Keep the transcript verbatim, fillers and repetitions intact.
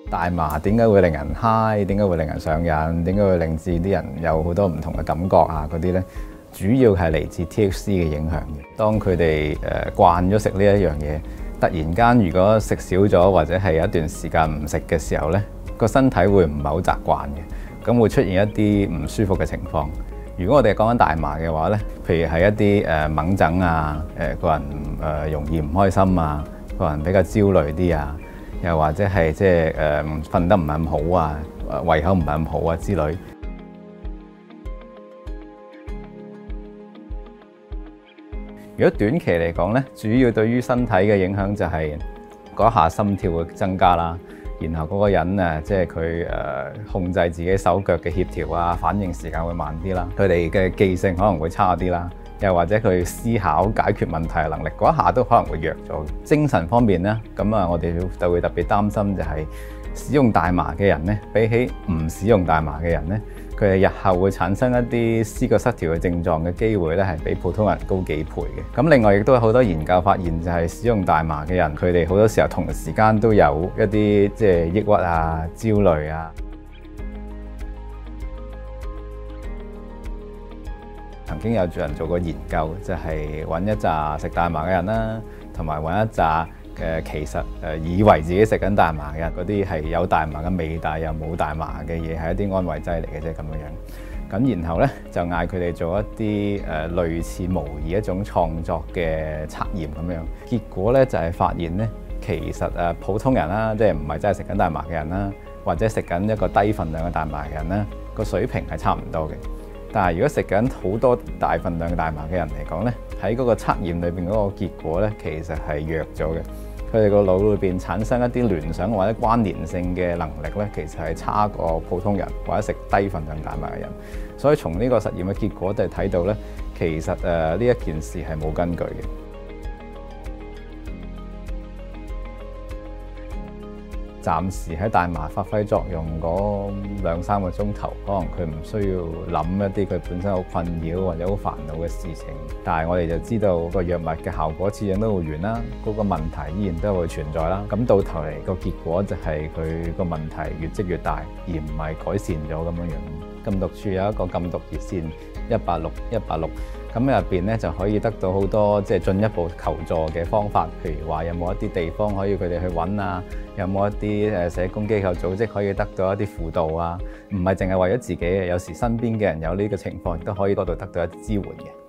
大麻點解會令人 high？ 點解會令人上癮？點解會令至啲人有好多唔同嘅感覺啊？嗰啲咧，主要係嚟自 T H C 嘅影響嘅。當佢哋誒慣咗食呢一樣嘢，突然間如果食少咗或者係有一段時間唔食嘅時候咧，個身體會唔係好習慣嘅，咁會出現一啲唔舒服嘅情況。如果我哋講緊大麻嘅話咧，譬如係一啲誒猛疹啊，誒個人誒容易唔開心啊，個人比較焦慮啲啊，又或者係即係誒瞓得唔係咁好啊，胃口唔係咁好啊之類。如果短期嚟講咧，主要對於身體嘅影響就係嗰下心跳會增加啦。然後嗰個人誒，即係佢誒控制自己手腳嘅協調啊，反應時間會慢啲啦。佢哋嘅記性可能會差啲啦，又或者佢思考解決問題嘅能力嗰一下都可能會弱咗。精神方面咧，咁啊，我哋就會特別擔心就係使用大麻嘅人咧，比起唔使用大麻嘅人咧，佢哋日後會產生一啲思覺失調嘅症狀嘅機會咧，係比普通人高幾倍嘅。咁另外亦都有好多研究發現，就係使用大麻嘅人，佢哋好多時候同時間都有一啲即係抑鬱啊、焦慮啊。曾經有人做過研究，就係揾一紮食大麻嘅人啦，同埋揾一紮嘅其實誒以為自己食緊大麻嘅人，嗰啲係有大麻嘅味，但又冇大麻嘅嘢，係一啲安慰劑嚟嘅啫咁樣樣。咁然後咧就嗌佢哋做一啲誒類似模擬一種創作嘅測驗咁樣。結果咧就係發現咧，其實誒普通人啦，即係唔係真係食緊大麻嘅人啦，或者食緊一個低分量嘅大麻嘅人咧，個水平係差唔多嘅。但係如果食緊好多大份量嘅大麻嘅人嚟講咧，喺嗰個測驗裏邊嗰個結果咧，其實係弱咗嘅。佢哋個腦裏邊產生一啲聯想或者關聯性嘅能力咧，其實係差過普通人或者食低份量大麻嘅人。所以從呢個實驗嘅結果就係睇到咧，其實誒呢一件事係冇根據嘅。暫時喺大麻發揮作用嗰兩三個鐘頭，可能佢唔需要諗一啲佢本身好困擾或者好煩惱嘅事情，但係我哋就知道個藥物嘅效果始終都會完啦，嗰個問題依然都會存在啦。咁到頭嚟個結果就係佢個問題越積越大，而唔係改善咗咁樣樣。禁毒處有一個禁毒熱線一八六一八六。咁入邊咧就可以得到好多即係進一步求助嘅方法，譬如話有冇一啲地方可以佢哋去揾啊，有冇一啲誒社工機構組織可以得到一啲輔導啊，唔係淨係為咗自己嘅，有時身邊嘅人有呢個情況亦都可以嗰度得到一啲支援嘅。